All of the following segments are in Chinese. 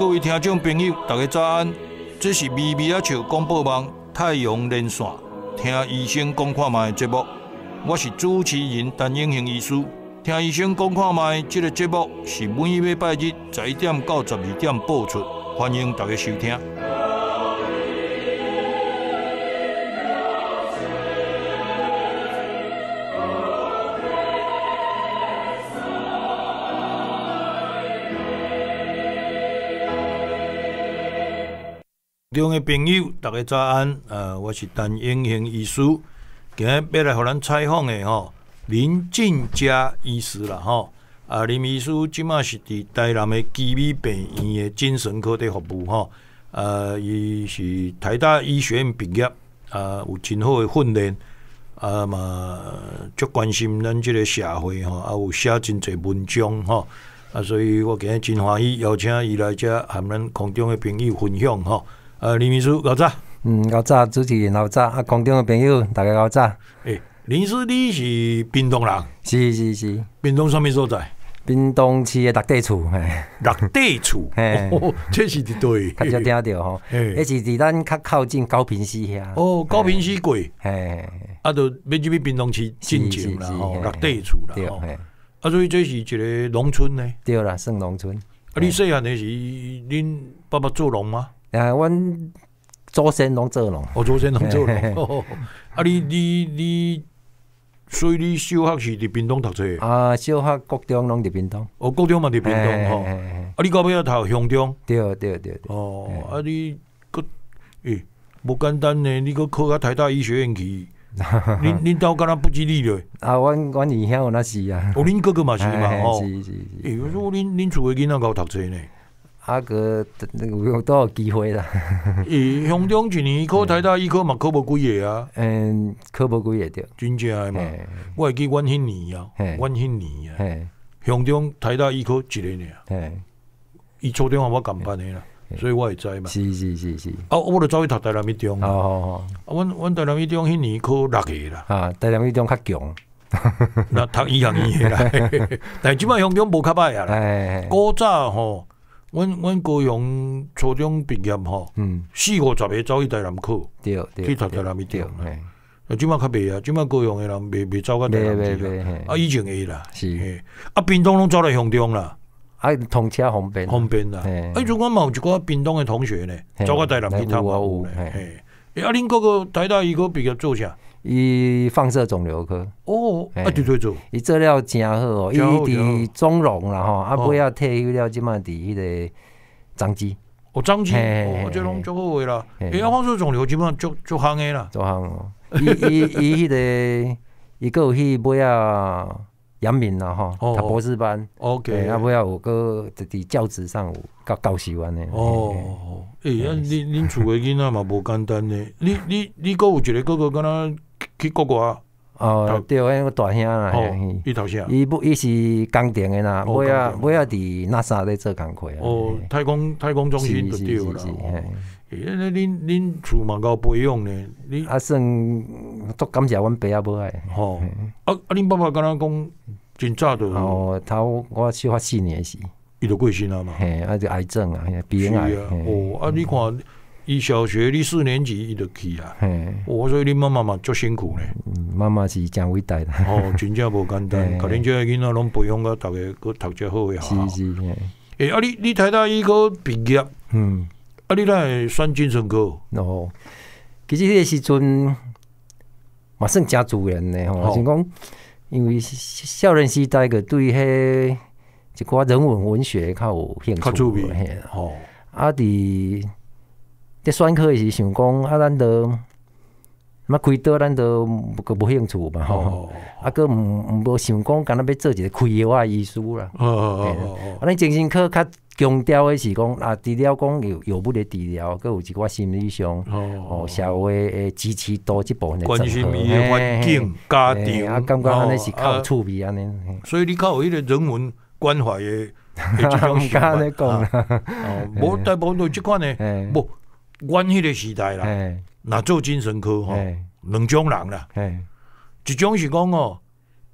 各位听众朋友，大家早安！这是咪咪啊笑广播网太阳连线，听医生讲看卖节目。我是主持人陈永兴医师。听医生讲看卖，这个节目是每礼拜日11点到12点播出，欢迎大家收听。中的朋友，大家早安！我是陈永兴医师，今日要来互咱采访的林进嘉医师啦林医师即马是伫台南的基美病院的精神科在服务伊是台大医学院毕业，有真好的训练，嘛足关心咱即个社会有写真侪文章所以我今日真欢喜邀请伊来遮，和咱空中的朋友分享林医师，早早。 早早，主持人早早，空中的朋友大家早早。 林医师，你是屏东人？ 是。 屏东什么所在？ 屏东市的六地厝。 六地厝，这是伫对。 较少听到吼，迄是伫咱较靠近高屏溪遐。 高屏溪过。就要入去屏东市进前啦，六地厝啦。所以这是一个农村呢。 对啦，算农村。 你细汉的是恁爸爸做农吗？ 阮祖先拢做农。 祖先拢做农。你所以你小学是伫屏东读册？ 小学、国中拢伫屏东。 国中嘛伫屏东你到尾读乡中？ 对。 你个无简单呢，你个考到台大医学院去，恁兜敢若不吉利咧？ 阮姨兄有那是啊。 恁哥哥嘛是嘛？ 是。 我说恁厝的囡仔够读册呢？ 都有机会啦。 乡中一年考台大医科嘛考无几个啊？ 考无几个对。 真正的嘛，我会记阮迄年乡中台大医科一个尔。伊初中我兼办的啦，所以我会知嘛。 是。 我就走去读台南一中。阮台南一中迄年考6个啦。 台南一中较强。 那读医学院的啦，但即摆乡中无较歹啊啦。古早阮高雄初中毕业450个走去台南考，去读台南一中啦。即摆较袂啊，即摆高雄的人袂走到台南去以前会啦。 是。 屏东拢走来乡中啦。 通车方便啦。如果嘛有一寡屏东的同学呢，走到台南去读有咧。恁哥哥台大医科毕业做啥？ 伊放射肿瘤科。 对做。 伊做了真好伊伫中荣啦尾仔退休了，即马伫迄个彰基。 彰基，这拢足好诶啦。放射肿瘤即马足行诶啦。 足行伊迄个伊个有去尾仔阳明啦读博士班。尾仔有个伫教职上有教授安尼。恁厝诶囡仔嘛无简单呢。你个有一个哥哥敢若去国外？ 对，迄个大兄啦。 伊读啥？ 伊是工程的啦，尾仔伫 NASA 咧做工课。 太空中心就对啦。恁厝嘛够培养呢？你算足感谢阮爸母爱。 恁爸爸敢若讲真早就我小学4年时， 伊就过身了嘛。 就癌症啊，鼻咽癌。 你看。伊小学你4年级伊就去啊，所以恁妈妈嘛足辛苦呢。 妈妈是真伟大的。 真正无简单，甲恁这囡仔拢培养到大家佫读遮好诶学校。 是。 你台大医科毕业，你哪会选精神科？ 其实迄个时阵嘛算真自然的是讲，因为少年时代个对迄一寡人文学较有兴趣。较趣味。伫在选科是想讲咱都开刀，咱都无兴趣嘛佫无想讲敢若要做一个开药的医师啦。咱精神科较强调的是讲除了讲药物的治疗，佫有一寡心理上社会的支持度这部分的关心伊的环境、家庭， 感觉安尼是较有趣味安尼。 所以你较有迄个人文关怀的这种想法。无大部分都这款的，无。阮迄个时代啦，若做精神科两种人啦，一种是讲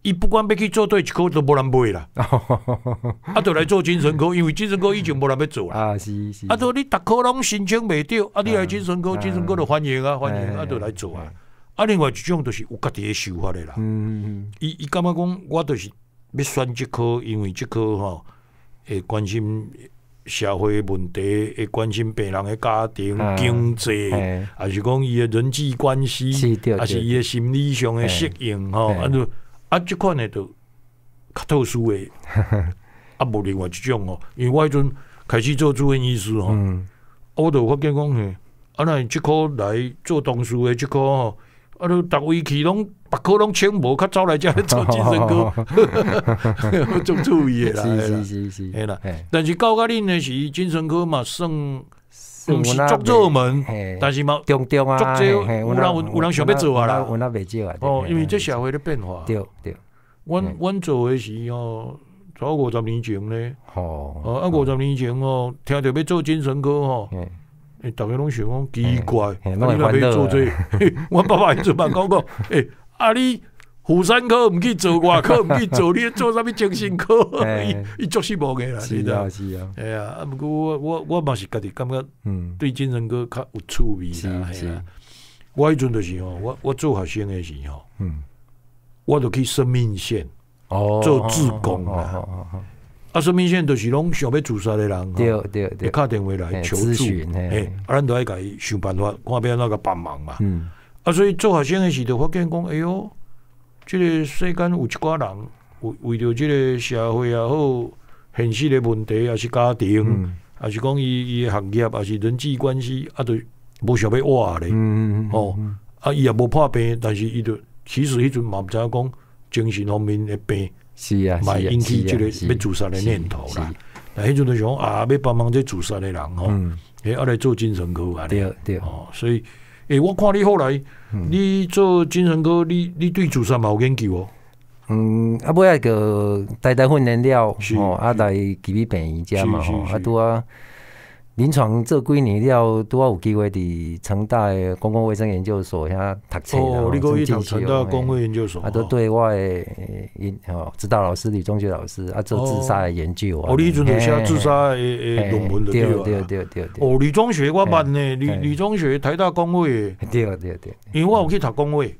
伊不管要去做对一科都无人买啦，就来做精神科，因为精神科以前无人要做啦。 是， 就你逐科拢申请袂到，你来精神科，精神科就欢迎啊，就来做啊。另外一种就是有家己的想法的啦。伊感觉讲，我就是要选这科，因为这科吼会关心社会问题，会关心病人的家庭、经济，还是讲伊的人际关系，还是伊的心理上的适应吼。这款的就较特殊的，无另外一种哦。因为我迄阵开始做住院医师吼，我就发觉讲嘿，那这科来做同事的这科吼，就逐位去拢别科拢请无，较早来遮做精神科，足注意的啦。是，嘿啦。但是到甲恁的是精神科嘛，算毋是足热门，但是嘛中啊， 足济有人想要做啊啦， 有那袂少啊。 因为这社会咧变化。 对。 阮做的是哦，早50年前咧。50年前哦，听到要做精神科吼，大家拢想讲奇怪，你若要做这，我爸爸迄阵嘛讲你妇产科毋去做，外科毋去做，你做啥物精神科？伊足失望的啦， 是啊。 不过我嘛是家己感觉，对精神科较有趣味啦。是。我迄阵就是吼，我做学生的时候，我就去生命线做志工啦。生命线就是拢想要自杀的人， 对， 会打电话来求助，咱就爱甲伊想办法，看要安怎甲帮忙嘛。所以做学生的时就发现讲，哎哟。这个世间有一寡人为着这个社会也好，现实的问题，还是家庭，还是讲伊的行业，还是人际关系，就无想要活咧。伊也无破病，但是伊就其实迄阵嘛毋知影讲精神方面的病， 是啊， 嘛引起这个要自杀的念头啦。迄阵就想要帮忙这自杀的人吼，来做精神科啊。 对， 所以。我看你后来，你做精神科，你对自杀嘛有研究哦。 尾个带训练了，来给予病院遮嘛，拄啊临床做几年了，拄啊有机会伫成大的公共卫生研究所遐读册啦。 你可以读成大公共研究所， 都对我的指导老师李中学老师做自杀的研究啊。 你迄阵就写自杀的论文就对。 李中学我捌呢，李中学台大公卫的。 对。 因为我有去读公卫，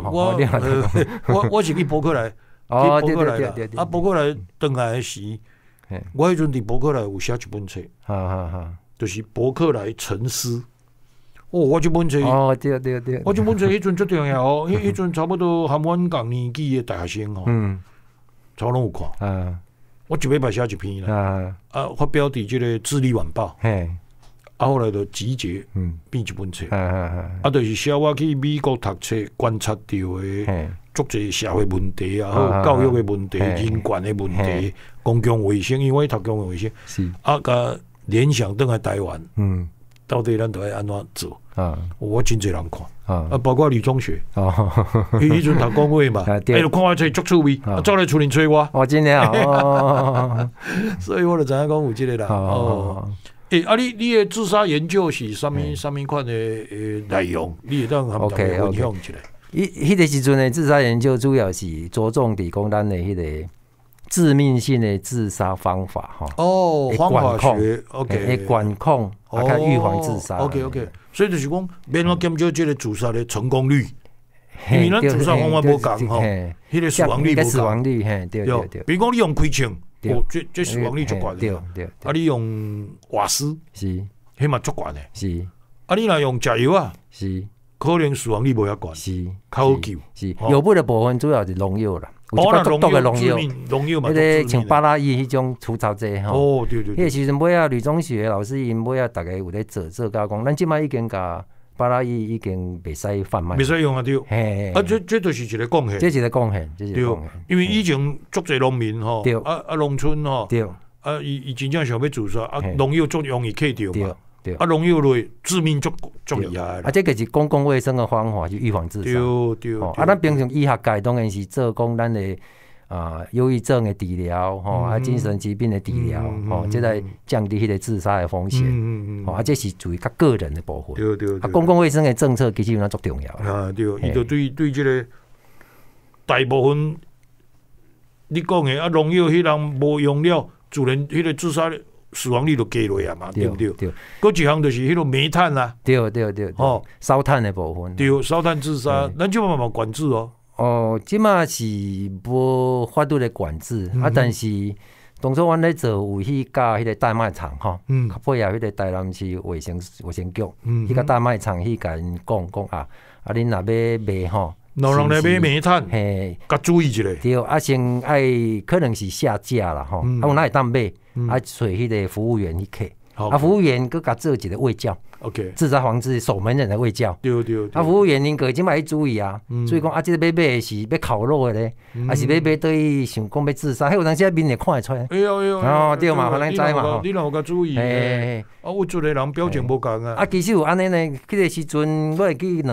我是去伯克莱， 对。 伯克莱回来的时，我迄阵伫伯克莱有写一本册。就是伯克莱沉思，我这本册， 对， 我这本册迄阵最重要哦，迄阵差不多含阮同年纪的大学生哦，差拢有看，我一礼拜写一篇啦，发表伫这个《智利晚报》，后来就集结，变一本册，就是写我去美国读册，观察到的足侪社会问题啊，教育的问题，人权的问题，公共卫生，因为我读公共卫生，甲联想倒来台湾，到底咱都要安怎做？我真侪人看，包括李中学，迄阵读公卫嘛，就看我册足趣味，走来厝里找我， 真的所以我就知影讲有这个人。你的自杀研究是什么款的内容？你会当和大家分享一下。 迄个时阵的自杀研究主要是着重伫讲咱的迄个。致命性的自杀方法方法学 ，OK， 管控，预防自杀 ，OK， 所以就是讲，免我减少这个自杀的成功率，因为咱自杀方法无共吼，迄个死亡率无共，对，比如讲你用开枪，这死亡率足悬的，对，你用瓦斯， 是， 迄嘛足悬的， 是， 你若用食药啊， 是， 可能死亡率无遐悬， 是， 较好救， 是，药物的部分主要是农药啦。有一个毒的农药，迄个像巴拉伊迄种除草剂吼。 对。 迄个时阵尾啊，吕中学老师因尾啊，大家有咧做甲讲，咱即摆已经甲巴拉伊已经袂使贩卖， 袂使用啊对。这就是一个贡献， 这是一个贡献， 对。因为以前足侪农民吼，农村吼， 对， 伊真正想要自杀，农药足容易克掉嘛。 对， 农药类致命足厉害啦。 这个是公共卫生的方法，就预防自杀。 对。 咱平常医学界当然是做讲咱的忧郁症的治疗，精神疾病的治疗，这来降低迄个自杀的风险。这是属于较个人的部分。对。公共卫生的政策其实有足重要。 对，伊就对这个大部分你讲的啊，农药迄人无用了，自然迄个自杀死亡率就低落啊嘛，对不对？ 对。 搁一项就是迄个煤炭啦， 对，哦，烧炭的部分。 对，烧炭自杀，咱就慢慢管制哦。 哦，即马是无法度的管制，但是当初阮咧做有去甲迄个大卖场吼，配合迄个台南市卫生局，去甲大卖场去甲因讲啊，恁若要卖吼， 老人来买煤炭， 嘿， 甲注意一下。 对，先爱可能是下架啦吼，有哪会当买，找迄个服务员去客，服务员佮甲做一个卫教。 OK， 自杀防治守门人的卫教， 对。 服务员恁个即摆要注意啊，所以讲即个要买是要烤肉的咧，还是要买对想讲要自杀，迄有当时面会看会出来。哦，对嘛，互咱知嘛。 你若有甲注意，有一个人表情无共啊。 其实有安尼呢，迄个时阵我会记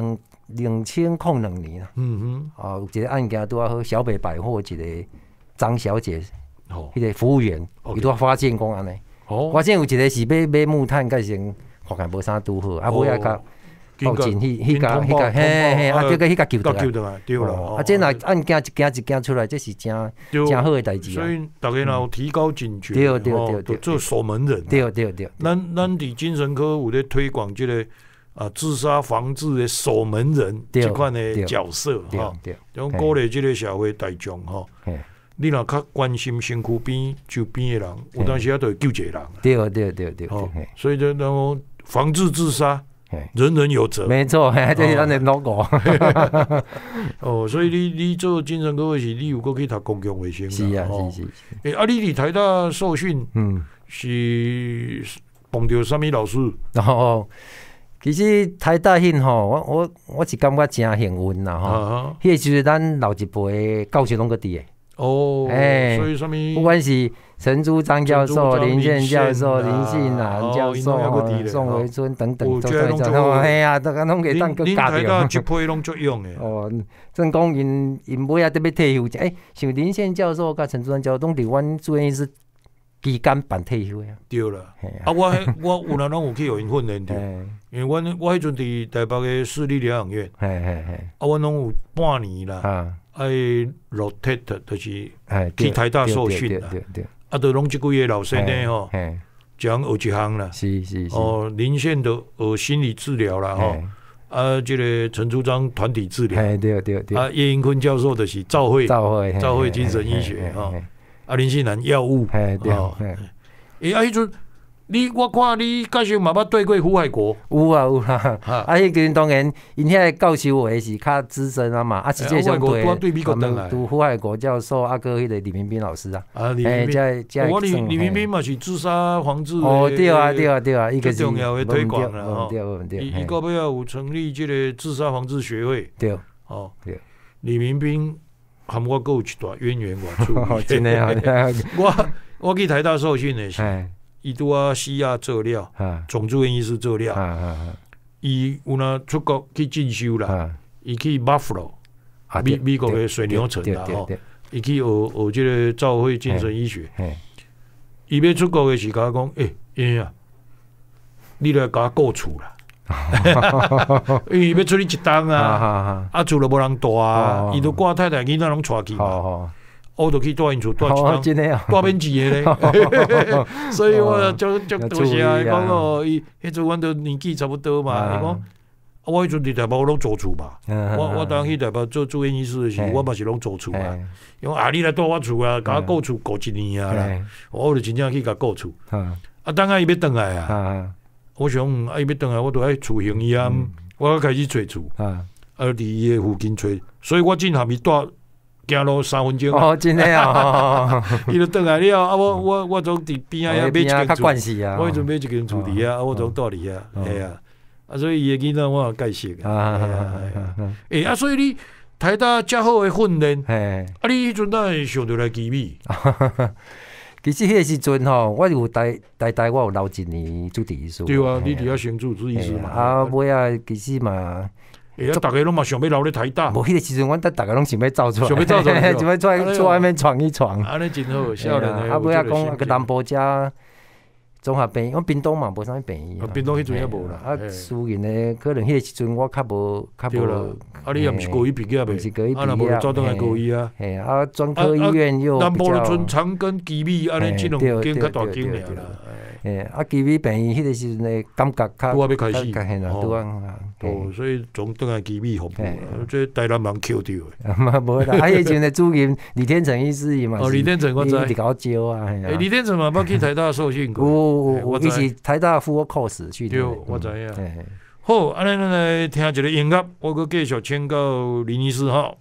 2002年啦。有一个案件拄啊好，小北百货一个张小姐，迄个服务员，伊拄发现讲安尼，发现有一个是买木炭，甲先。发现无啥拄好，尾仔甲报警迄甲，叫个迄甲救倒来， 对啦。 这若案件一件出来，这是真好的代志。 所以大家若提高警觉， 对， 做守门人。 对。 咱伫精神科有咧推广这个自杀防治的守门人这款的角色哈，用鼓励这个社会大众哈。你若较关心身躯边周边的人，有当时啊都会救一个人。 对。 所以就然后。防治自杀，人人有责。 没错，这是咱的 logo。 所以你做精神科是，你有过去读公共卫生？ 是啊。 你伫台大受训，是碰到什么老师？ 其实台大迄吼，我是感觉真幸运啦吼。迄个就是咱老一辈教授拢个伫诶。 所以什么？ 不管是陈朱张教授、林宪教授、林信南教授、宋维春等等，都在做。哎呀，大家拢可以当个教台大这批拢足用诶。 真讲因尾仔特别退休，像林宪教授甲陈朱张教授，拢伫阮住院医师期间办退休呀。 对啦，我有人拢有去互因训练着，因为我迄阵伫台北诶市立疗养院，我拢有半年啦。rotate 就是去台大受训啦，就拢即几个老师呢吼，讲学一项啦， 是。 林宪的学心理治疗啦吼，这个陈朱章团体治疗， 对， 叶英坤教授的是照会精神医学哈，林信南药物，对，迄阵。我看你介绍嘛捌对过胡海国， 有啦，迄阵当然，因遐个教授话是较资深啊嘛，实际上对美国登来， 胡海国教授，个迄个李明斌老师啊， 我李明斌嘛是自杀防治对啊，一个重要的推广啦， 对， 伊到尾有成立这个自杀防治学会， 对， 李明斌含我有一段渊源外出， 真的啊， 我去台大受训的是。伊拄啊西亚做了，总住院医师做了，伊有哪出国去进修啦，伊去 Buffalo， 美国的水牛城啦吼，伊去学这个照会精神医学，伊要出国的时甲我讲，英啊，你来甲我顾厝啦，因为要出去一档啊，厝都无人住啊，伊都挂太太囡仔拢带去嘛。我就去住因厝住一趟，住免钱的咧，所以我就多谢伊讲伊迄阵阮都年纪差不多嘛，伊讲我迄阵伫台北我拢租厝嘛，我当去台北做住院医师的时候，我嘛是拢租厝嘛，伊讲你来住我厝啊，甲我顾厝顾一年啊啦，我就真正去甲顾厝，等下伊要转来啊，我想伊要转来，我就爱厝行伊啊，我开始找厝，伫伊的附近找，所以我进下面住。行路3分钟。 真的啊！ 伊就倒来了，我总伫边仔遐买一间厝，我迄阵买一间厝伫遐，我总住伫遐，系啊，所以伊个囡仔我也介绍啊，所以你台大遮好的训练，你迄阵哪会想到来奇美？ 其实迄个时阵吼，我有台我有留一年主治医师。 对啊，你伫遐先主治医师嘛。 尾仔其实嘛。 大家拢嘛想要留咧台大， 无迄个时阵，阮大家拢想要走出来， 想要走出来， 想要出外面闯一闯。 安尼真好，少年的。 尾仔讲个南部遮综合病院，我屏东嘛无啥物病院， 屏东迄阵也无啦。 私人的可能迄个时阵我较无。 你也毋是高医毕业的， 毋是高医毕业， 若无走倒来高医啊。 嘿，专科医院又南部就剩长庚、基美安尼即两间较大间尔啦。 基美病院迄个时阵的感觉较拄啊要开始，所以总倒来基美服务，这台南人捡着的。 无啦，迄阵的主任李天成医师伊嘛， 李天成我知， 伊搞招啊。 李天成嘛，捌去台大受训过，伊是台大副course去的。 对，我知影。好，安尼咱来听一个音乐，我阁继续请教林医师哈。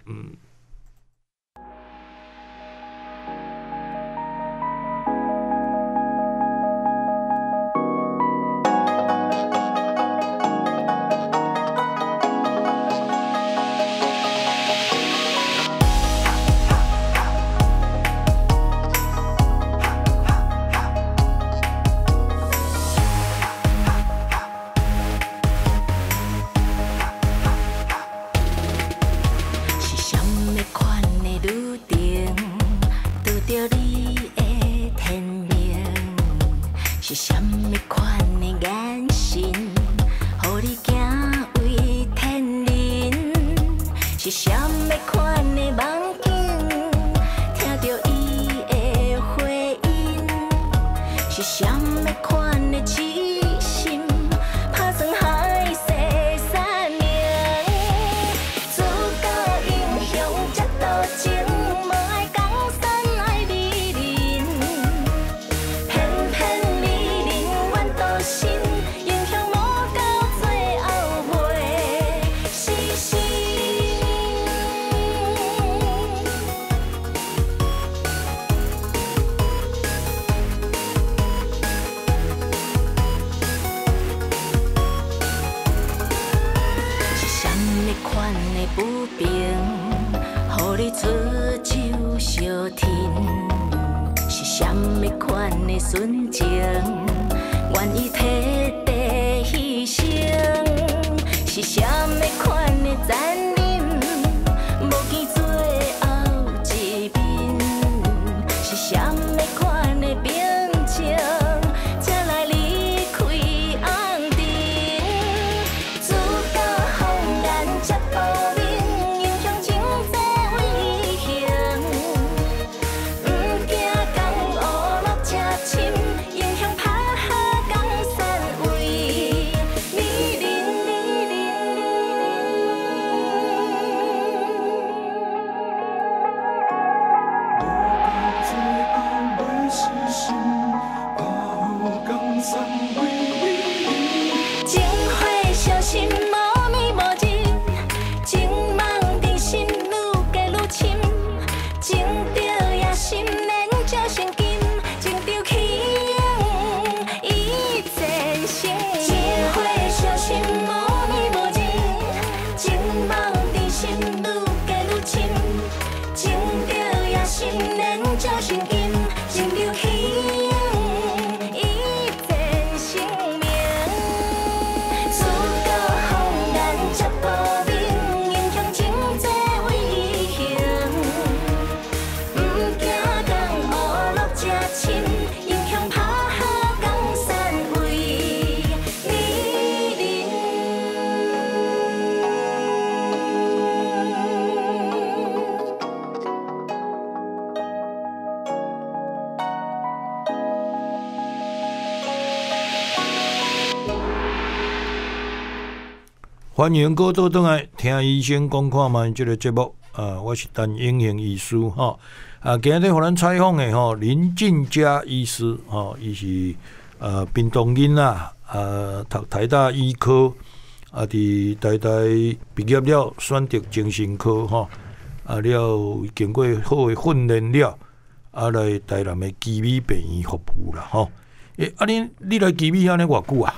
欢迎各位倒转来听医生讲看嘛，这个节目我是陈永兴医师哈。今日互咱采访的吼林进嘉医师吼，伊是屏东人啦，读台大医科，伫台大毕业了，选择精神科吼，了经过好的训练了，来台南的基美病院服务啦吼。你来基美遐呢偌久啊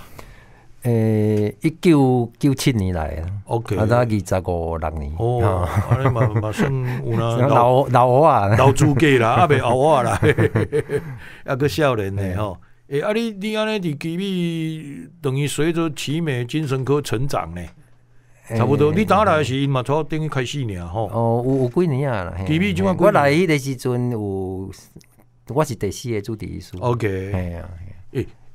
？1997年来的 ，OK， 25、26年。 哦，安尼嘛算有啦， 老乌啊， 老资格啦，未老乌啦，还个少年的吼。你安尼伫基美等于随着奇美精神科成长呢？差不多，你打来是因嘛，才等于开始尔吼。 哦，有几年啊啦。 基美怎啊？ 我来迄个时阵有，我是第4个主治医师。 OK，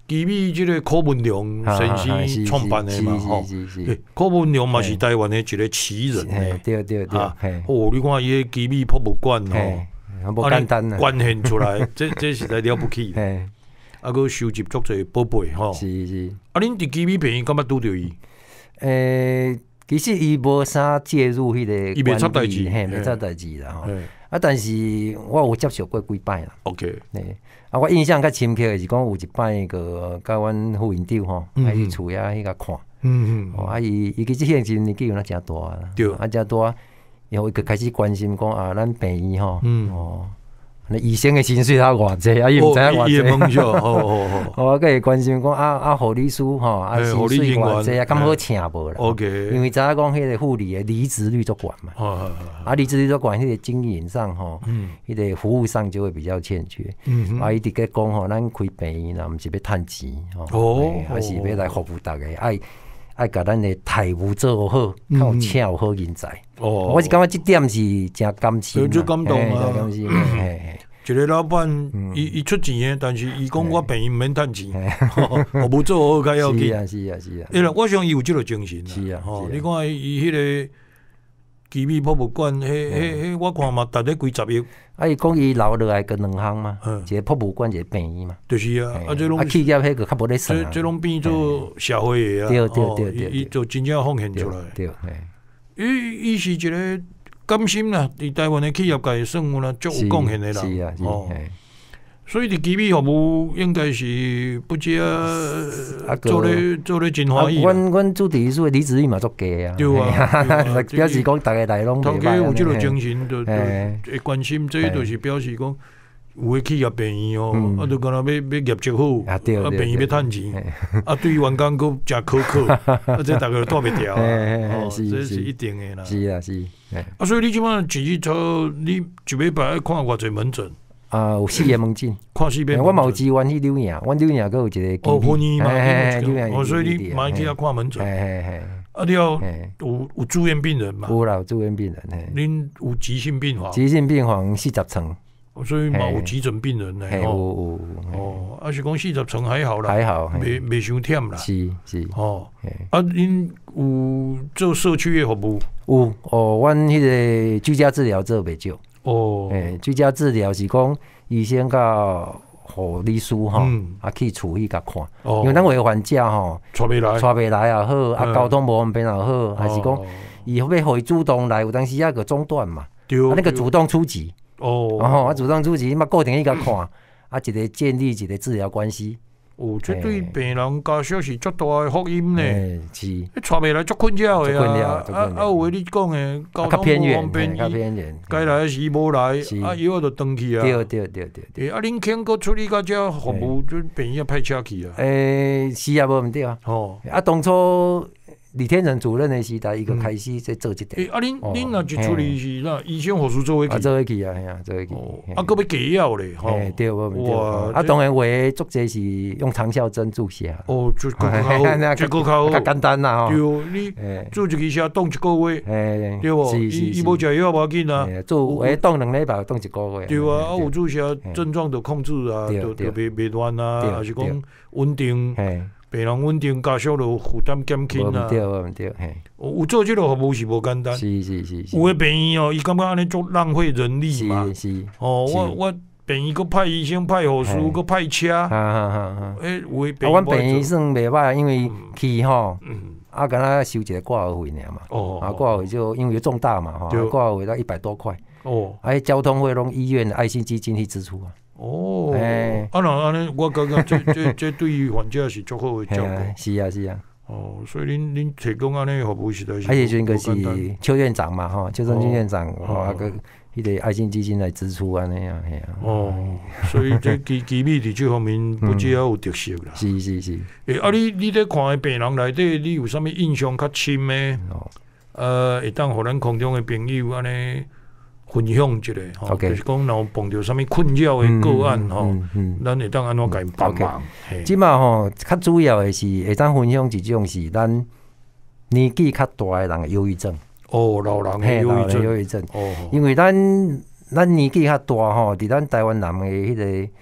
基米即个柯文良先生创办的嘛，吼，柯文良嘛是台湾的一个奇人呢， 对， 哦，你看伊个基米博物馆吼， 无简单啊， 捐献出来，这实在了不起，啊，佮收集足侪宝贝吼， 是， 啊，恁伫基米病院敢捌拄着伊？ 其实伊无啥介入迄个， 伊袂插代志， 袂插代志啦吼。啊，但是我有接受过几摆啦。 OK， 啊，我印象较深刻的是讲有一摆个甲阮副院长吼，啊去厝遐迄个看，啊伊其实现今年纪有那诚大啦， 对， 啊诚大，然后伊就开始关心讲啊，咱病院吼，那医生的薪水他偌济，啊伊毋知影偌济，我个会关心讲护理师吼，啊薪水偌济啊，敢好请无啦 ？OK， 因为知影讲迄个护理的离职率足悬嘛，啊离职率足悬，迄个经营上吼，迄个服务上就会比较欠缺。啊，伊伫个讲吼，咱开病院啦，毋是要趁钱吼，还是要来服务大家，爱甲咱的台务做好，较有请有好人才。我是感觉这点是真感情， 最感动啊！一个老板，伊出钱的，但是伊讲我病院毋免趁钱，服务做好较要紧。 是啊。 因为我想伊有这个精神。 是啊。 你看伊迄个基米博物馆，我看嘛，值咧几十亿。 啊，伊讲伊留落来个两项嘛，一个博物馆，一个病院嘛。 就是啊，这拢企业迄个较无咧算。 这拢变做社会的啊。对， 伊就真正奉献出来。 对。 伊是一个甘心啦，伫台湾的企业界算有啦，足有贡献的啦。 是啊。 所以伫基米服务应该是不只做咧真欢喜。 阮主题是离职率嘛足低啊。 对啊， 表示讲大家来拢头家有这个精神，就会关心，这就是表示讲有诶企业病院哦，啊，就敢若要业绩好，啊，病院要趁钱，啊，对员工佫诚苛刻，啊，这大家都躲袂掉啊，这是一定诶啦。 是啊。 啊，所以你即摆前日头，你一礼拜爱看偌济门诊？ 啊，有4个门诊， 看4个。 我嘛有支援去柳营，阮柳营佫有一个。 婚姻嘛，所以你嘛去遐看门诊。啊，你要有住院病人嘛？ 有啦，有住院病人。 恁有急性病房？ 急性病房40床。 所以嘛有急诊病人呢。 有。 啊是讲40床还好啦， 还好， 袂伤忝啦。 是。 啊，恁有做社区的服务？ 有阮迄个居家治疗做袂少。居家治疗是讲医生甲护理师吼，啊去厝去甲看，因为咱有患者吼，带袂来也好，啊交通无方便也好，还是讲伊要互伊主动来，有当时啊个中断嘛，啊那个主动出击，啊主动出击，嘛固定去甲看，啊一个建立一个治疗关系。 这对病人家属是足大的福音呢。 是， 带袂来足困扰的啊。有诶，你讲诶，交通无方便，该来时无来，啊，以后就登去啊。 对。 啊，恁肯阁处理到遮服务，就病院派车去啊。 是啊，无毋对啊。啊，当初李天成主任的时代，伊个开始在做这点。 啊，恁若一处理是那医生护士做伙去， 做伙去啊，做伙去。 啊，搁要加药咧， 对，无毋对。啊，当然话足济是用长效针注射。 就更较较简单啦。 对，你做一支射冻1个月，对无？伊无食药无要紧啊。 做冻2礼拜，冻1个月。 对啊，有注射症状就控制啊，就袂乱啊，还是讲稳定。病人稳定，家属就负担减轻啦。 毋对， 有做这个服务是无简单。 是。 有诶病院伊感觉安尼足浪费人力嘛。 是。 我病院佫派医生、派护士、佫派车。有诶病院。 阮病院算袂歹，因为去吼，啊，敢若收一个挂号费尔嘛。啊，挂号费就因为重大嘛，挂号费到100多块。交通费拢医院的爱心基金去支出啊。 啊，那安尼，我感觉这对于患者是足好的照顾。 是啊。 所以恁提供安尼服务实在是。 而且阵个是邱院长嘛，邱正军院长，啊个迄个爱心基金来支出安尼啊， 所以这基米伫这方面不只要有特色啦。 是。 啊，你咧看的病人内底，你有啥物印象较深的？会当互咱空中的朋友安尼分享一下，就是讲若碰到啥物困扰的个案咱会当安怎甲因帮忙？ 即马较主要的是会当分享一种是咱年纪较大的人的忧郁症。 老人的忧郁症。 因为咱年纪较大伫咱台湾人的迄个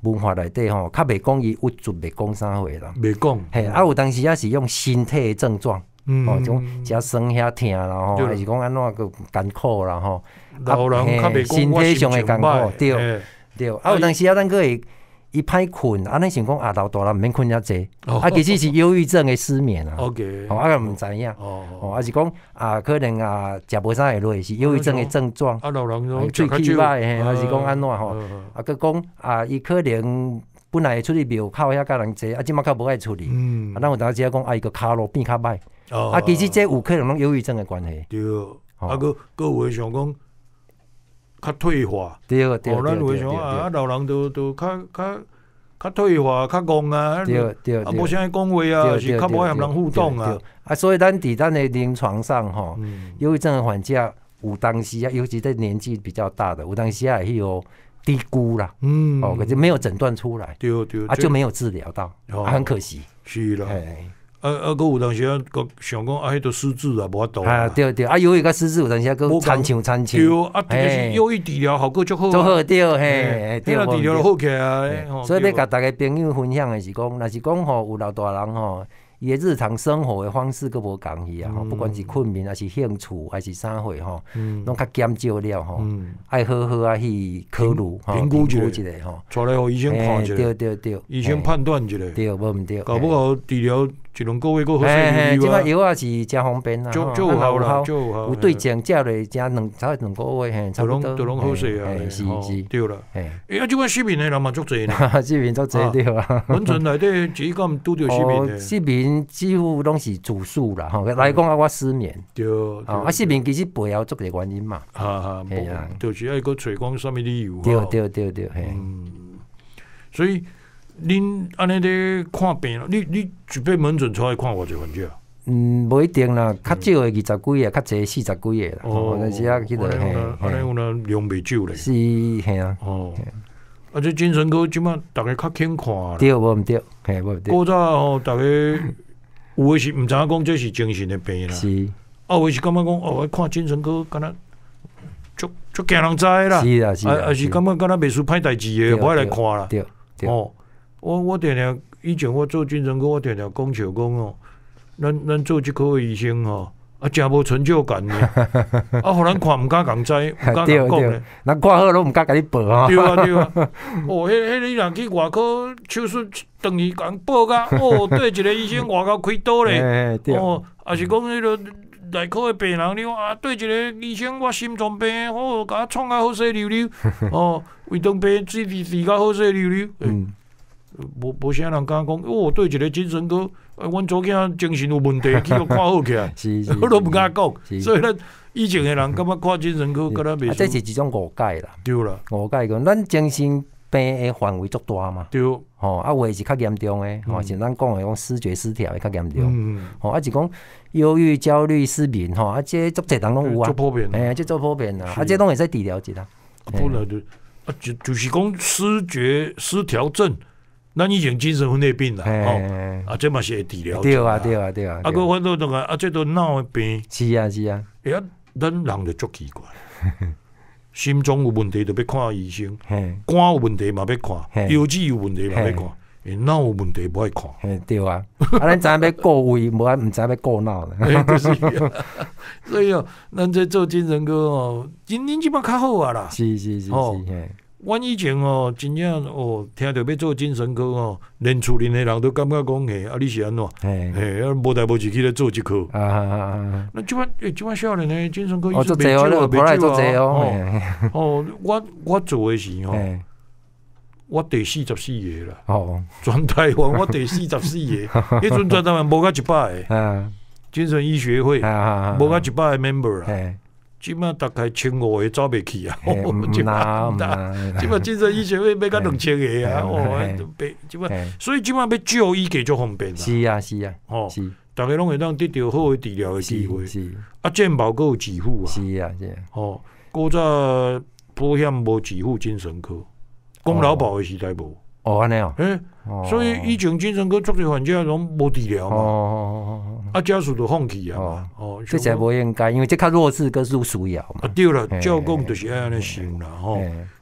文化内底吼，较袂讲伊郁卒，袂讲啥货啦。 袂讲， 嘿，有当时也是用身体的症状，种遮酸遐疼啦吼，还是讲安怎个艰苦啦吼。 老人较袂讲， 身体上的艰苦，对。有当时咱个会伊歹困，安尼想讲老大人毋免困遐济，其实是忧郁症的失眠啊。 OK， 毋知影，是讲可能食无啥会落是忧郁症的症状。 老人喙齿歹嘿，还是讲安怎吼？佮讲伊可能本来会出去庙口遐甲人坐，即马较无爱出去。咱有当时讲伊个骹路变较歹。其实这有可能拢忧郁症的关系。 对，佮有诶想讲。较退化， 对， 咱有诶想老人都较退化，较戆啊，无啥爱讲话啊，是较无爱和人互动啊。 所以咱伫咱的临床上吼，忧郁症的患者有当时尤其在年纪比较大的，有当时会有低估啦，可是没有诊断出来， 对， 就没有治疗到，很可惜。 是啦。佮有当时想讲迄都失智啊，无法度对，忧郁甲失智有当时佮参像， 对，就是忧郁治疗效果足好， 对，嘿， 对，治疗好起来。 所以要甲大家朋友分享的是讲，若是讲吼有老大人吼，伊的日常生活的方式佮无共去啊，不管是困眠还是兴趣还是啥货吼，拢较减少了吼，爱好好去考虑评估一下吼， 带来互医生看一下， 对， 医生判断一下， 对，无毋对， 搞不好治疗。一两个月佫好势， 即摆药也是真方便啦， 就有效啦， 有对症食落，差2个月， 差不多都拢好势啊， 是对啦。即摆失眠的人嘛足侪呢， 失眠足侪对啊。 门诊内底只敢拄着失眠的， 失眠几乎拢是主诉啦，吼。来讲我失眠， 对， 失眠其实背后足个原因嘛， 就是爱佫找讲啥物理由， 对， 所以。恁安尼咧看病你一摆门诊出来看偌济患者？ 无一定啦，较少的20几个，较侪40几个啦。但是记得安尼有人量袂少咧。 是，嘿啊。 这精神科即马大家较肯看啦。 对，无毋对，嘿，无毋对。 古早吼，大家有诶是毋知影讲这是精神的病啦。 是。 有诶是感觉讲我看精神科，敢若足惊人知啦。 是啦。 是感觉敢若袂输歹代志诶，无爱来看啦。 对。 我常常以前我做精神科，我常常讲笑讲哦，咱做即科的医生吼，真无成就感呢。互咱看毋敢共知，毋敢共讲咧。 咱看好拢毋敢甲你报啊。 对啊。迄你若去外口手术，等于共报甲对一个医生外口开刀咧。也是讲迄个内科的病人，你讲对一个医生我心脏病，甲我创好势溜溜。胃肠病治甲好势溜溜。无啥人敢讲，对一个精神科，阮祖囝精神有问题，去互看好起来，我都毋敢讲。所以咱以前的人感觉看精神科，敢若袂。 这是一种误解啦。 对啦， 误解讲，咱精神病的范围足大嘛。 对。 有的是较严重的，像咱讲的讲思觉失调的较严重。是讲忧郁、焦虑、失眠，这足侪人拢有啊。 足普遍。 这足普遍啊，这拢会使治疗一下。 本来就是讲思觉失调症。咱以前精神分裂病啦，这嘛是会治疗。 对啊。 佫反倒这都脑的病。 是啊。 咱人就足奇怪，心脏有问题就要看医生，肝有问题嘛要看，腰子有问题嘛要看，脑有问题无爱看。 对啊，咱知影要顾胃，无毋知要顾脑咧。 所以咱这做精神科恁即摆较好啊啦。 是。 阮以前真正听到要做精神科连厝邻的人都感觉讲你是安怎？无代无志去咧做即科。那即摆少年的精神科医生袂少啊。我做的是我第44个啦。全台湾我第44个，迄阵全台湾无到100个。精神医学会无到100个 member 啦。即摆大概1500个走袂去啊！即摆精神医学会要到2000个啊！即摆，所以即摆要就医加足方便啦。 是啊，是， 大家拢会当得到好的治疗的机会。健保佫有支付啊。 是啊。 古早保险无支付精神科，公劳保的时代无。 安尼所以以前精神科足侪患者拢无治疗嘛，家属就放弃啊。 这才无应该，因为这较弱势，个是需要嘛。 对啦，照讲就是爱安尼想啦，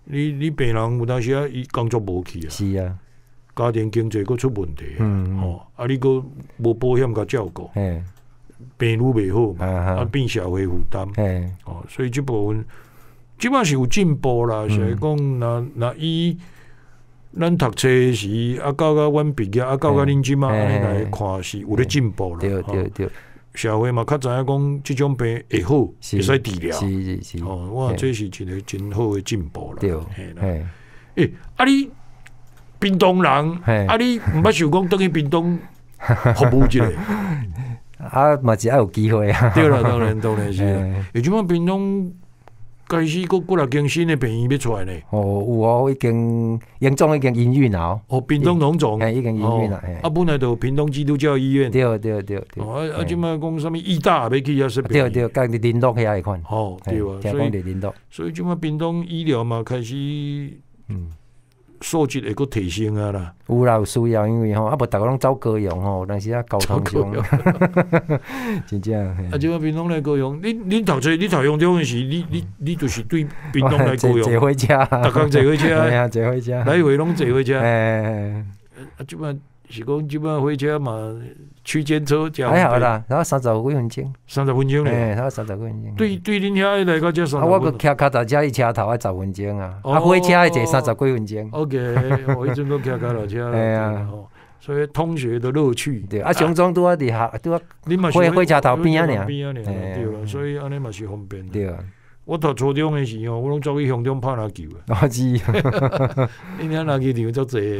你病人有当时啊，伊工作无去啊， 是啊， 家庭经济佫出问题啊，你佫无保险甲照顾，病愈袂好嘛，变社会负担，所以这部分即摆是有进步啦，是讲若以咱读册时到阮毕业到恁即马安尼来看是有咧进步啦， 对。 社会嘛，较知影讲即种病会好，会使治疗。 是。 我这是一个真好的进步啦。 对。 你屏东人，你毋捌想讲倒去屏东服务一下？ 嘛是爱有机会啊。 对啦，当然是。而即摆屏东开始过来更新的病院要出来呢。 有已经严重已经营运了。 屏东农总已经营运了。 本来就屏东基督教医院。 对。 即摆讲啥物义大要去遐说。 对，甲林道遐款。 对啊，所以即摆屏东医疗嘛开始，素质会佫提升啊啦。 有啦，有需要，因为无逐个拢走高雄但是交通上，真正。 即摆屏东来高雄，你读册，你读雄中的时，你就是对屏东来高雄。 坐火车， 逐工坐火车， 坐火车， 来回拢坐火车。即摆是讲即摆火车嘛，区间车还好啦，然后30几分钟 ，30分钟咧， 然后30几分钟。 对恁遐来到这30分钟。 我佮骑脚踏车，伊车头要10分钟啊，火车要坐30几分钟。 OK， 我迄阵佮骑脚踏车。所以同学的乐趣。 对，雄中拄伫下，拄火车头边啊， 对啦，所以安尼嘛是方便。 对啊。 我读初中的时候，我拢走去乡中拍篮球啊。 我知。 因遐篮球场足济。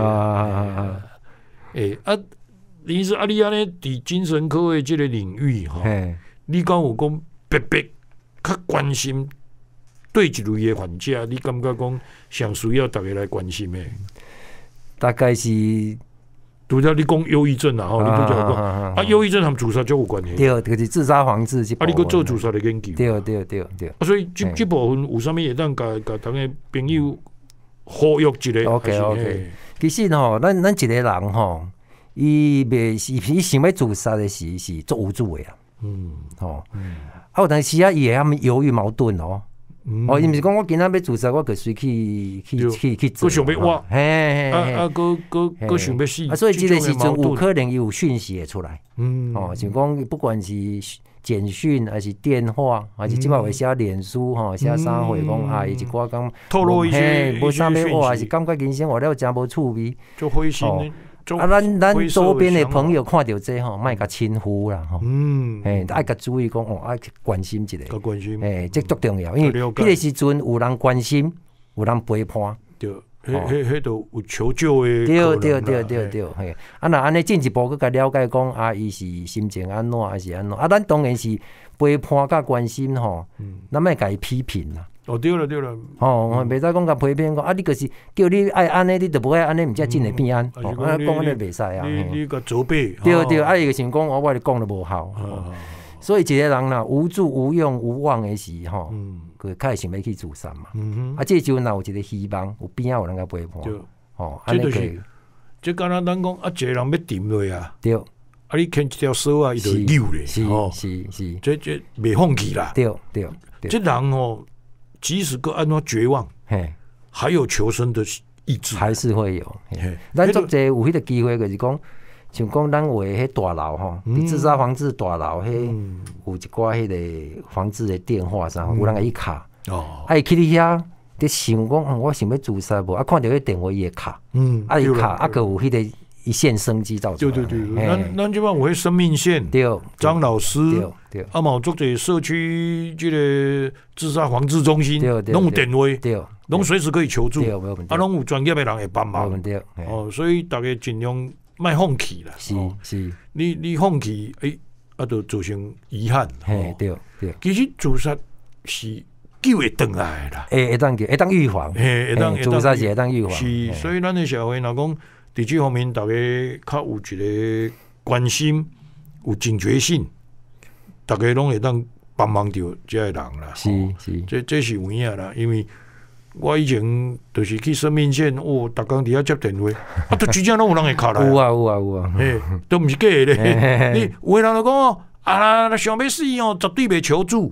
林医师，你安尼伫精神科的这个领域你敢有讲特别较关心对一类的患者？你感觉讲上需要大家来关心的？ 大概是。 除了你讲忧郁症啦，你都讲忧郁症和自杀就有关系。 对，就是自杀防治这部分。 你搁做自杀的研究。 对。 所以这部分有啥物会当甲同个朋友呼吁一下。 OK。其实咱一个人伊想要自杀的是足无助的啊。有当时伊会遐犹豫矛盾伊毋是讲我今仔要自杀，我就随去做。 佮想要活，佮想要死。 所以这个时阵有可能有讯息会出来。像讲不管是简讯还是电话，还是即摆会写脸书写啥货讲伊一寡讲透露一些无啥要活，还是感觉人生活了真无趣味， 就灰心的。 咱周边的朋友看到这莫甲轻忽啦爱甲注意讲爱关心一下， 关心， 这足重要，因为迄个时阵有人关心，有人陪伴， 对，迄度有求救的， 对，若安尼进一步佮甲了解讲伊是心情安怎，还是安怎咱当然是陪伴甲关心咱莫甲伊批评啦。 对了， 袂使讲甲批评讲你就是叫你爱安尼，你就无爱安尼，毋则真会变安。讲安尼袂使啊。 你甲责备。 对，伊就想讲我咧讲都无效。所以一个人若无助、无用、无望的时佢开始想要去自杀嘛。这时候若有一个希望，有边仔有人甲陪伴。 这就是这敢若咱讲一个人要沉落啊。 对。 你牵一条绳伊就扭咧。 是。 这袂放弃啦。 对。 这人即使个安怎绝望，还有求生的意志， 还是会有。咱足济有迄个机会，就是讲，像讲咱话迄大楼自杀防治大楼有一寡迄个防治的电话上，有人会去卡，去你遐，伫想讲，我想要自杀无？看到迄电话伊会卡，伊卡，个有迄个一线生机造出来。 对，咱即摆有迄生命线，张老师，嘛有足济社区即个自杀防治中心，拢有电话，拢随时可以求助，拢有专业的人会帮忙。所以大家尽量莫放弃啦。 是， 你放弃，就造成遗憾。 对。 其实自杀是救会转来啦， 会当预防，自杀是会当预防。 是，所以咱的社会若讲。伫这方面，大家较有一个关心，有警觉性，大家拢会当帮忙到这个人啦。 是， 这是有影啦。因为我以前就是去生命线，逐工伫遐接电话，都真正拢有人会敲来。 有啊， 都毋是假的咧。你有的人就讲想要死绝对袂求助。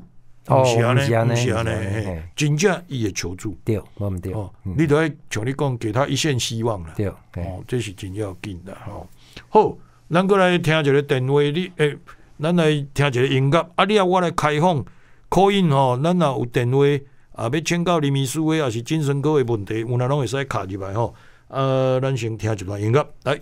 毋是安尼， 不是安尼毋是安尼， 不是安尼嘿嘿真正伊会求助。 对，无毋对， 哦，你都要像你讲，给他一线希望啦。 对，嘿哦，这是真要紧的。吼，好，咱过来听一个电话，你咱来听一个音乐。啊，你啊，我来开放call in 吼，咱若有电话啊，要请教林医师的，也是精神科的问题，有哪拢会使卡入来吼。咱先听一段音乐来。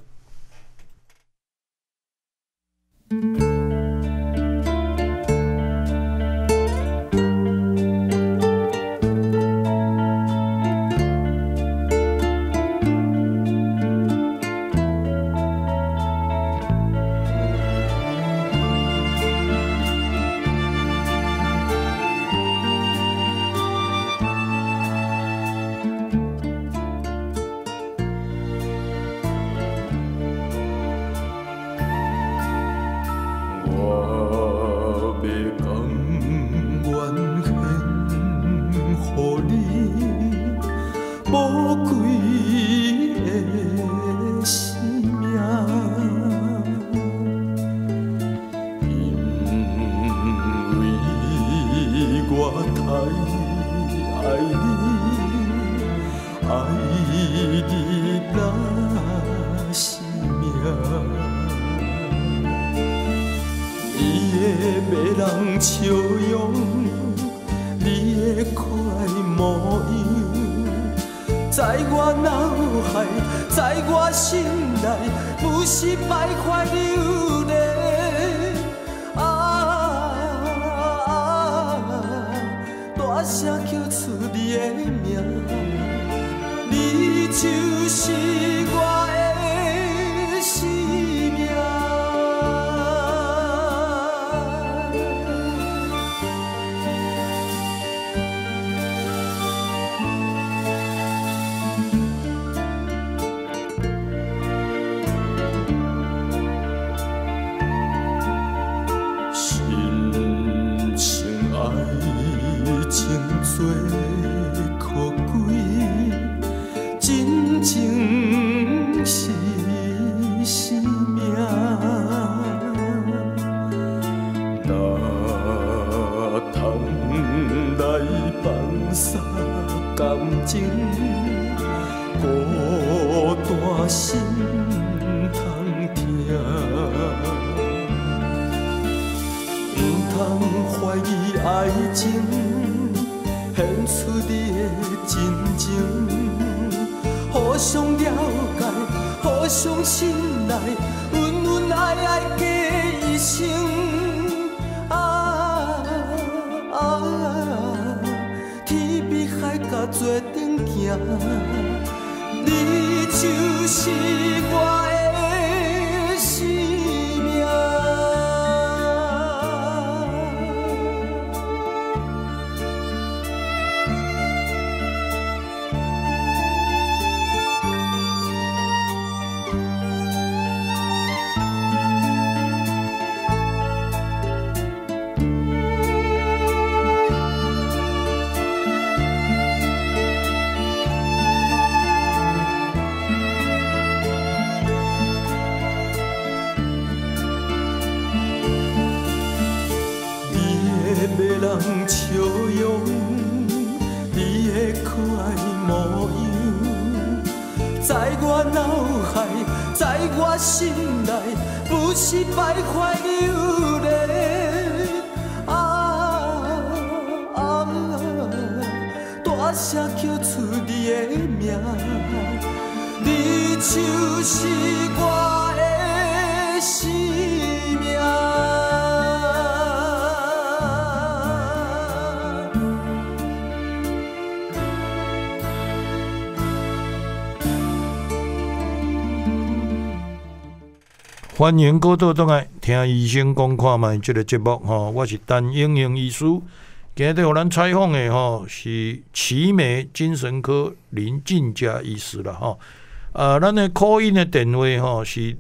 欢迎各位倒来听医生讲看卖这个节目吼，我是陈永英医师。今日互咱采访的吼是奇美精神科林进嘉医师啦吼。咱的 call in 的电话吼是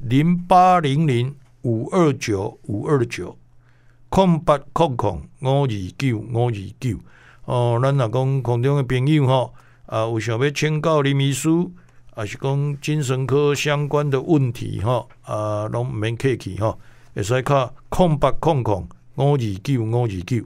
0800529529 0800529529。咱若讲空中的朋友吼，有想要请教林医师。也是讲精神科相关的问题吼，拢毋免客气吼，会使靠0800529529，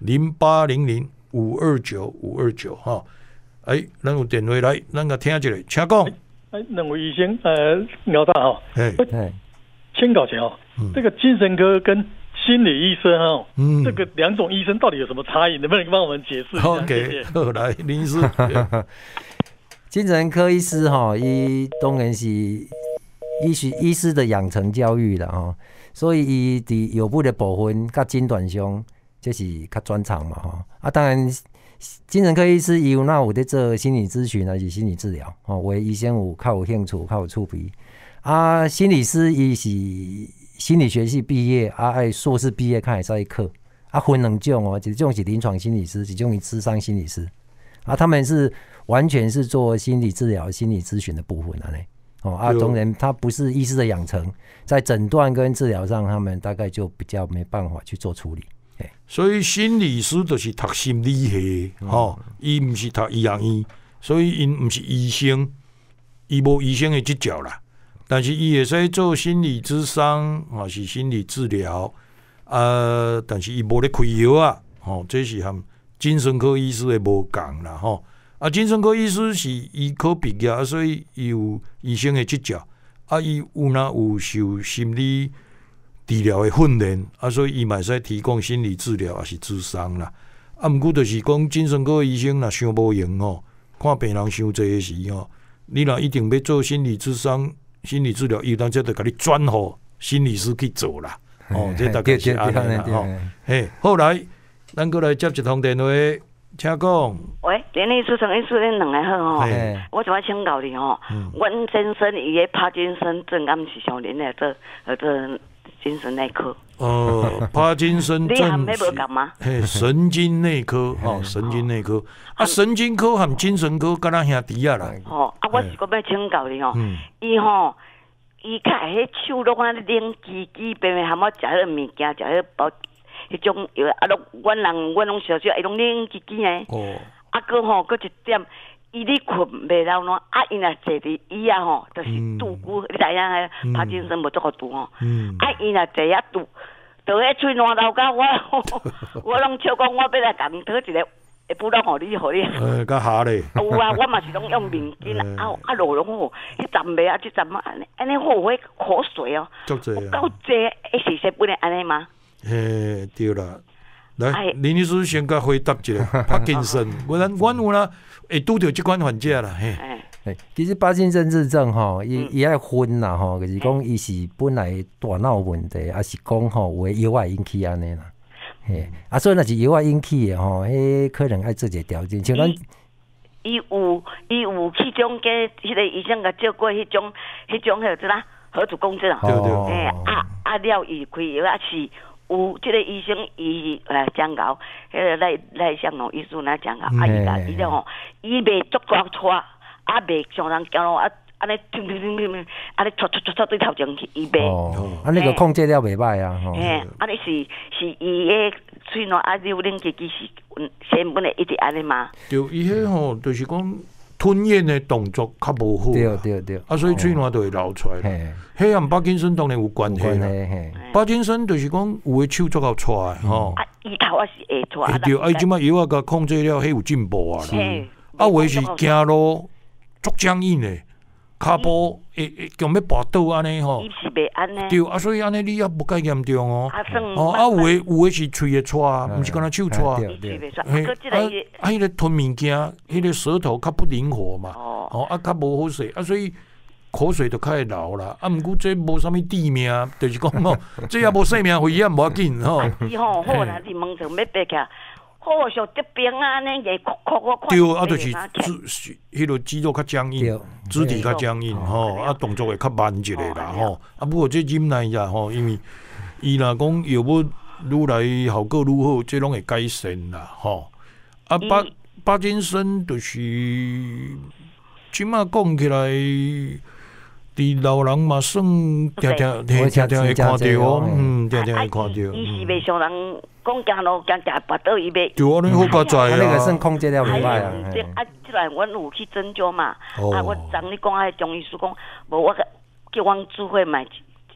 0800-529-529哈。咱有电话来，咱甲听一下，请讲。 两位医生，苗大哈，先搞前哦，这个精神科跟心理医生哦，这个两种医生到底有什么差异？能不能帮我们解释一下？ OK， 好，来林医师。 精神科医师哈，伊当然是医师的养成教育啦哈，所以伊伫药物的部分甲诊断上，这是较专长嘛哈。当然，精神科医师伊有在做心理咨询还是心理治疗哦，为医生较有兴趣、较有趣味。心理师伊是心理学系毕业，爱硕士毕业看会使课。分两种哦，一种是临床心理师，一种是諮商心理师。他们是完全是做心理治疗、心理咨询的部分当然他不是医师的养成，在诊断跟治疗上，他们大概就比较没办法去做处理。 所以心理师就是读心理系，伊唔是读医学院，所以因唔是医生，伊无医生的执照啦。但是伊会使做心理咨商，是心理治疗，但是伊无咧开药啊，这是和精神科医师的无共啦，精神科医师是医科毕业，所以伊有医生的执照，伊有受心理治疗的训练，所以伊嘛会使提供心理治疗，也是咨商啦。毋过就是讲精神科医生若伤无用看病人伤济的时你若一定要做心理咨商、心理治疗，伊当则就甲你转互心理师去做啦。这大概是安尼啦。好来，咱过来接一通电话，请讲。 喂，林医师、陈医师，恁两个好我想要请教你阮先生伊个帕金森症，敢是像恁的这精神内科。 帕金森症。 你含迄无共吗？ 神经内科神经内科神经科和精神科敢若兄弟啦。 我是讲要请教你伊较迄手落安尼冷叽叽，偏偏含我食迄物件，食迄包迄种药，阮拢小伊拢冷叽叽诶。搁一点，伊咧困袂了喏，伊若坐伫椅就是拄骨，你知影帕金森无足好拄伊若坐拄，就迄喙烂到甲我拢笑讲，我要来共讨一个。会不让互你。 较下咧。 有我嘛是拢用面巾落拢好，迄站袂这站安尼好迄口水足济够济，是说不能安尼吗？ 对啦。来，林医师先甲回答一下帕金森，阮有啦，会拄着即款患者啦。 其实帕金森氏症伊爱分啦就是讲伊是本来大脑问题，还是讲有诶药引起安尼啦。所以若是药引起的迄可能爱做一个调整，像咱伊有迄种个迄个医生甲照过迄种迄个啦，核磁共振对。 了伊开药是有即个医生伊来讲到，迄个赖向龙医师来讲到，伊甲伊了伊袂足够拖，袂像人行路安尼停，安尼戳对头前去，伊袂。 安尼个控制了袂歹啊。 安尼是伊个喙烂有冷叽叽是原本的一直安尼嘛。 对，伊迄就是讲吞咽的动作较无好。 对。 所以喙烂就会流出来。迄和帕金森当然有关系啦。帕金森就是讲有诶手足够出来伊头也是会出来。 对，即摆药甲控制了，迄有进步啊啦。有诶是行路足僵硬诶。骹步会强要跋倒安尼伊是袂安尼。 对，所以安尼你也无介严重有诶是喙会喘，毋是干那手喘。迄个吞物件，迄个舌头较不灵活嘛。较无好势，所以口水就较会流啦。毋过这无啥物致命，就是讲这也无生命危险，无要紧伊好啦，是门上要爬起来。好像这边安尼个我看。 对，就是迄个肌肉较僵硬，肢体较僵硬动作会较慢一个啦不过这忍耐一下因为伊若讲药物愈来效果愈好，这拢会改善啦帕金森就是即马讲起来，伫老人嘛算定会看到定会看到。 伊是袂像人。讲行路行跋倒伊袂， 就安尼好加载那个算控制了袂歹啊。 即个阮有去针灸嘛，我昨你讲中医师讲，无我叫阮煮伙买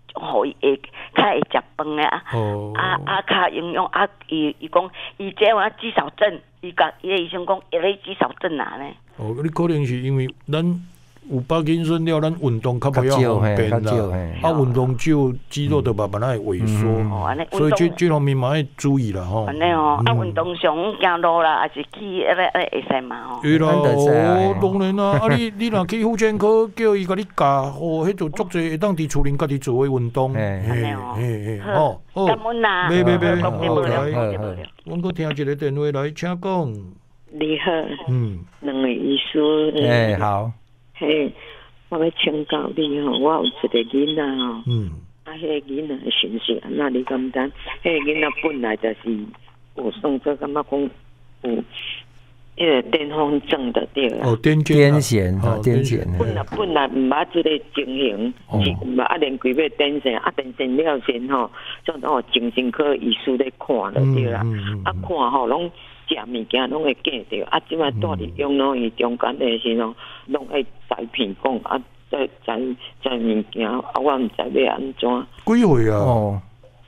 互伊会较会食饭的较营养伊讲伊这我肌少症，伊甲伊个医生讲，伊咧肌少症啊呢。 你可能是因为咱有帕金森了，咱运动较无要方便啦，运动少，肌肉就慢慢会萎缩，所以这方面嘛要注意啦吼。 安尼运动上行路啦，还是去会使嘛吼。 对啦，当然啦，你若去妇产科叫伊甲你教，迄就足侪会当伫厝内家己做诶运动。 好，感恩啦。 袂，阮搁听一个电话来，请讲。 你好，两位医师， 好。 嘿，我要请教你吼，我有一个囡仔吼，迄个囡仔是毋是安那？你敢知？迄个囡仔本来就是有算做感觉讲有迄个癫疯症的对啦。 癫痫， 本来毋捌即个情形，是毋捌连规尾癫痫，癫痫了先吼，就精神科医师咧看了对啦，看吼拢。食物件拢会见着，即摆住伫养老院中间的时候，拢会栽片讲，再栽物件，我毋知要安怎。 几岁啊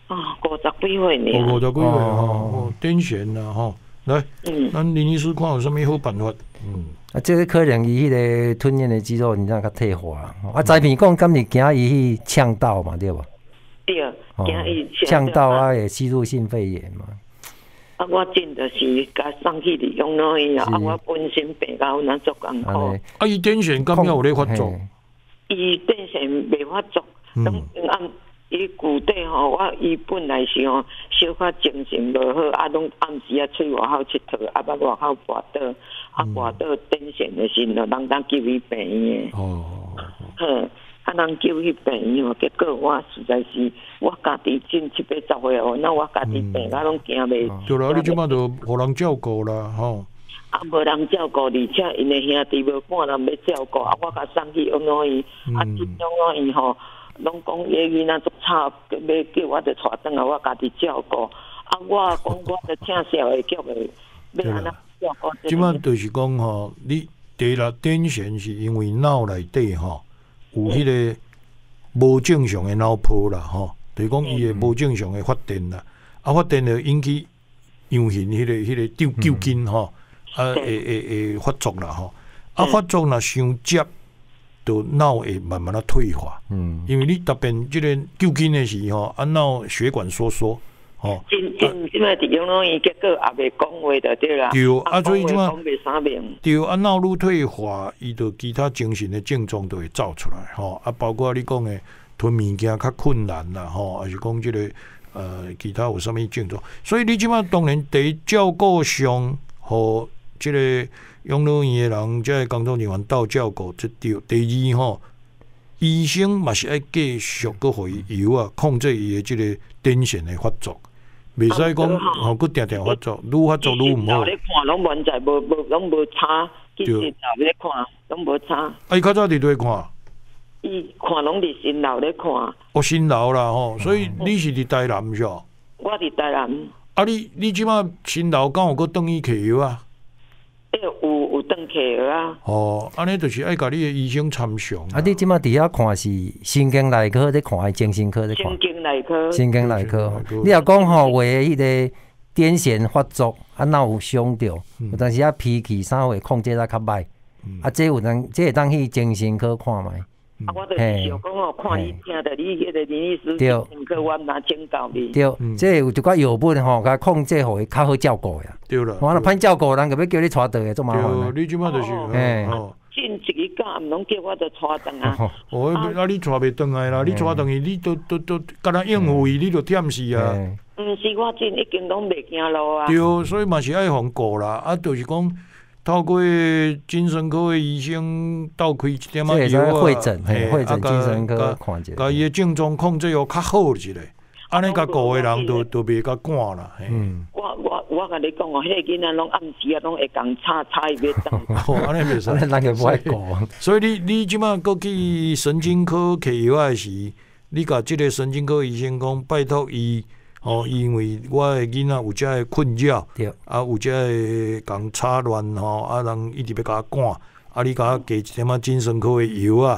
？50几岁呢 ？50几岁癫痫啦吼，来，咱林医师看有啥物好办法？ 这个可能伊迄个吞咽的肌肉，你知影较退化。栽片讲，敢是惊伊去呛到嘛，对无？ 对，惊伊呛到会吸入性肺炎嘛。 我真就是甲送去伫养老院我本身病到那足艰苦。 伊癫痫敢有咧发作？ 伊癫痫袂发作，伊具体吼，伊本来是小可精神无好，拢暗时出外口佚佗，捌外口跋倒，跋倒癫痫的时候，人当救去病院的。人叫去病院结果我实在是我家己真7、80岁那我家己病到拢惊袂。 对啦，你即摆就互人照顾啦，吼。 无人照顾，而且因的兄弟无半人要照顾，我甲送去养老院，进养老院吼，拢讲伊囡仔足差，要叫我着带转来，我家己照顾。我讲我着请社会局的，要安怎照顾？ 即摆就是讲吼，你第一癫痫是因为脑内底吼。有迄个无正常的脑波啦，吼，就是讲伊的无正常的发电啦，发电就引起样形迄个丢筋吼，会发作啦，吼，发作若伤接，就脑会慢慢退化，因为你特别即个丢筋的时候，脑血管收缩。 即摆伫养老院，结果也袂讲话就对啦。 对，所以即摆讲袂啥明。 对，脑愈退化，伊就其他精神的症状就会走出来，吼，包括你讲的吞物件较困难啦，吼，还是讲即个其他有啥物症状。所以你即摆当然第一照顾上，互即个养老院的人，即个工作人员到照顾，这对。第二吼，医生嘛是爱继续搁互伊药控制伊的即个癫痫的发作。袂使讲，佮定定发作，愈发作愈毋好。 咧看，拢完全拢无差，去诊疗咧看，拢无差。 伊较早伫对看？ 伊看拢伫新楼咧看。 新楼啦吼，所以你是伫台南是哦？ 我伫台南。 你即摆新楼敢有佮转去摕药啊？ 有转摕药啊。 安尼就是爱甲你的医生参详。 你即摆伫遐看是神经内科咧看，还是精神科咧看？神经内科。你若讲吼，为迄个癫痫发作，哪有伤着？但是脾气啥会控制较歹。这有当，这会当去精神科看卖。 我就是想讲看你听着你迄个林医师精神科，我哪请教你。 对，这有一寡药物吼，甲控制互伊较好照顾呀。 对啦。 我若歹照顾，人个要叫你带倒的，足麻烦。 你即摆就是。 进一个假，毋拢叫我着带转啊！ 你带袂转来啦！你带转去，你都敢若应付伊，你就忝死啊！ 毋是我真已经拢袂行路啊！ 对，所以嘛是爱互顾啦。就是讲透过精神科的医生倒开一点药啊， 会诊精神科看者， 甲伊的症状控制较好一个，安尼甲顾的人都袂甲赶啦。 我甲你讲迄个囡仔拢暗时拢会共吵伊要走。 安尼袂使， 咱个不爱顾。 所以你即摆过去神经科摕药的时，你甲即个神经科医生讲，拜托伊，因为我的囡仔有遮的困扰，有遮的共吵乱，人一直要甲我赶，你甲我加一点精神科的药啊，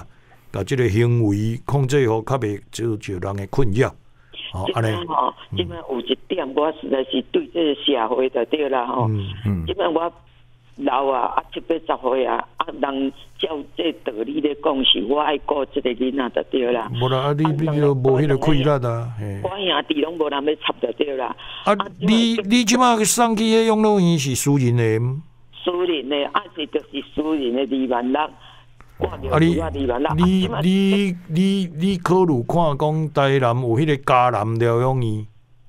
把这个行为控制好，较袂造就人的困扰。 安尼吼，即摆有一点，我实在是对这个社会就对啦吼。即摆我老啊，70-80岁啊，人照这道理咧讲是，我爱顾这个囡仔就对啦。 无啦，你就无迄个困扰啊。 我兄弟拢无人要插就对啦。 你即摆送去迄养老院是私人的？ 私人的，是就是私人的26000。 你考虑看讲台南有迄个嘉南疗养院，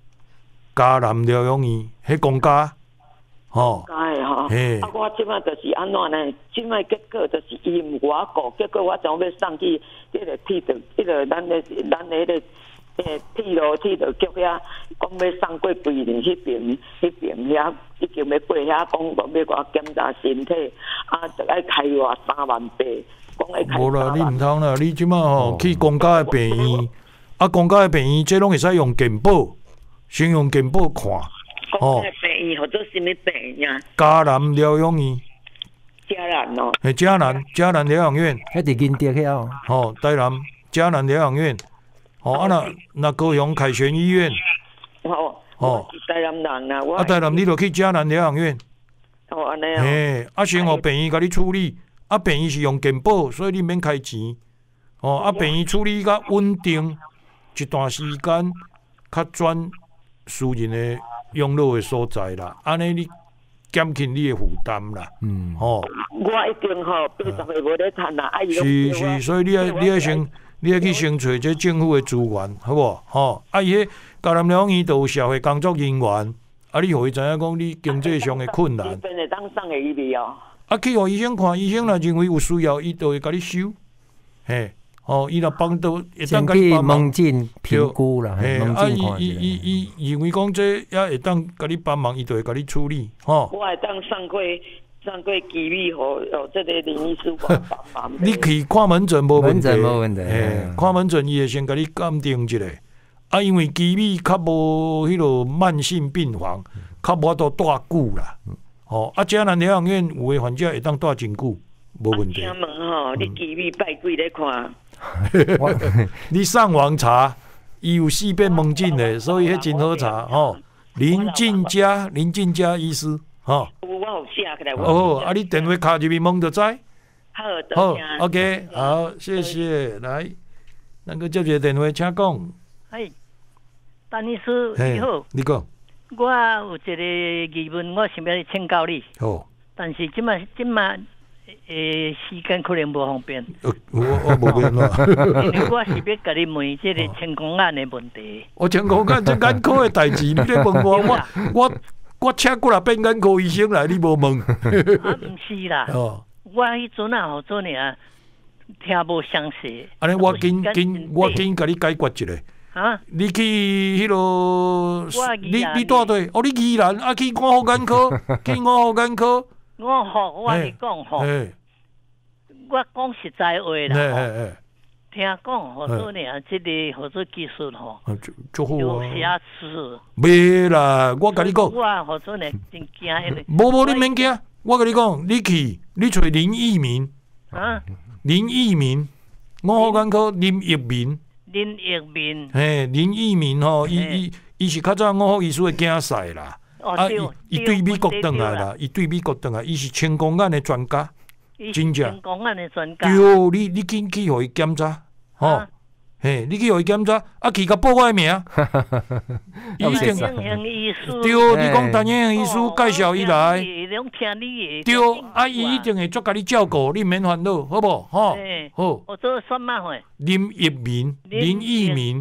迄公家， 公家的吼。我即摆就是安怎呢？即摆结果就是伊毋我顾，结果我将要送去迄个铁道，迄个咱的铁路局遐，讲要送过桂林迄边遐，已经要过遐，讲要我检查身体，就爱开我3万8。 无啦，你毋通啦！你即摆吼去公家的病院，公家的病院这拢会使用健保，先用健保看。 公家的病院或者什么病呀？ 嘉南疗养院。 嘉南哦。 嘉南疗养院。 迄伫金德遐哦。台南嘉南疗养院。那高雄凯旋医院。 台南人啊， 台南你就去嘉南疗养院。 安尼啊。先互病院甲你处理。病院是用健保，所以你免开钱。病院处理较稳定，一段时间较转私人的养老的所在啦。安尼你减轻你的负担啦。 我一定80岁无咧趁啦。 是，所以你要去先找这政府的资源，好无？伊迄嘉南疗养院都有社会工作人员，你互伊知影讲你经济上的困难。 真会当送给伊哩哦。 去互医生看，医生若认为有需要，伊就会甲你收。伊若帮到，会当甲你帮忙。 门诊评估啦， 伊认为讲这也会当甲你帮忙，伊就会甲你处理。 我会当送过机密互这个林医师帮忙。 你去看门诊无问题， 无问题。 看门诊伊会先甲你鉴定一下。因为机密较无迄落慢性病房，较无法度带久啦。嘉南疗养院有诶患者会当带真久，无问题。 请问你机密拜几咧看？ 你上网查，伊有4遍门诊诶，所以迄真好查。林进家医师。 我有写起来。你电话卡入去问就知。 好 ，OK， 好，谢谢。来，咱个接一个电话，请讲。 陈医师你好。 你讲。 我有一个疑问，我想要请教你。但是即摆时间可能无方便。 我无便啦。 因为我是要甲你问这个青光眼的问题。 青光眼这眼科的代志，你咧问我请过来变眼科医生来，你无问？ 毋是啦。我迄阵好做呢，听无详细。 安尼我紧甲你解决一下。你去迄落，你带队？你宜兰去5号眼科，去5号眼科。 5号，我跟你讲我讲实在话啦。听讲好多年，这个好多技术就好有瑕疵。 袂啦，我甲你讲。 我好多年真惊迄个。 无你免惊，我甲你讲，你找林义民。林义民，5号眼科林义民。林义民伊是较早5号医师的竞赛啦。伊对美国转来啦，伊是青光眼的专家，真正。 青光眼的专家。 对，你紧去互伊检查，你去互伊检查，去甲报我的名。 伊一定对，你讲陈英雄医师介绍伊来。对，伊一定会足甲你照顾，你免烦恼，好无？好。 我做什么会？ 林义民，林义民，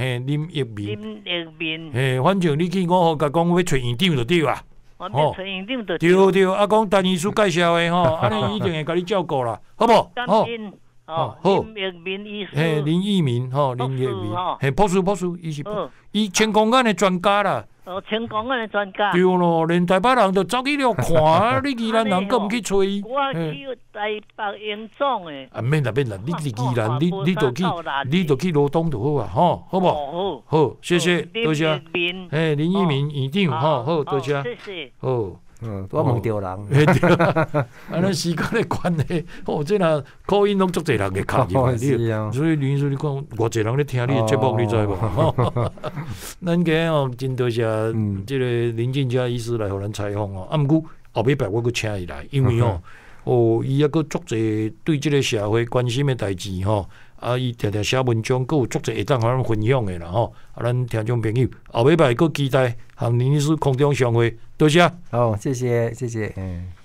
反正你去5号甲讲要找院长就对啦。 找院长就对。 对，讲陈医师介绍的安尼伊一定会甲你照顾啦，好无？ 好，林义民， 林义民，林义民，博士，伊青光眼的专家啦。 青光眼的专家。 对咯，连台北人都走去了看，你宜兰人佫毋去找伊。 我去台北营总诶。 免啦，你是宜兰，你就去罗东就好啊，好无？好，谢谢，多谢。林义民院长，好，多谢。 谢谢。 好， 我问着人， 咱时间的关系，这若口音拢足侪人会卡入来，所以林医师你讲，偌侪人咧听你的节目，你知无？咱今日真多谢这个林进嘉医师来互咱采访哦。毋过后礼拜我佫请伊来，因为伊抑佫足侪对即个社会关心的代志伊常常写文章，佫有足侪会当互咱分享的啦咱听众朋友后礼拜佫期待和林医师空中相会，多谢。 谢谢。